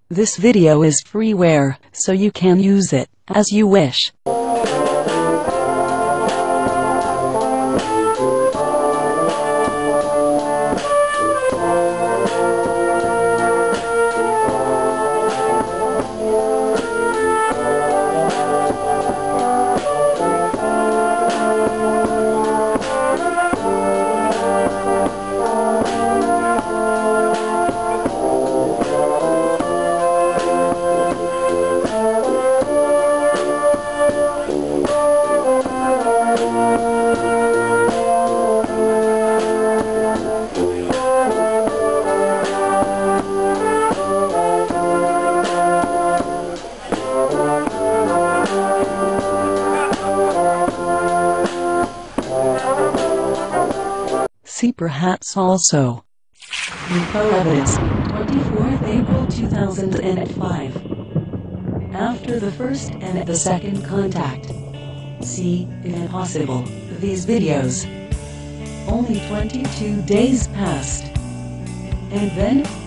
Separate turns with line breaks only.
This video is freeware, so you can use it as you wish. See perhaps also. Info evidence, 24th April 2005. After the first and the second contact. See, if possible, these videos. Only 22 days passed. And then,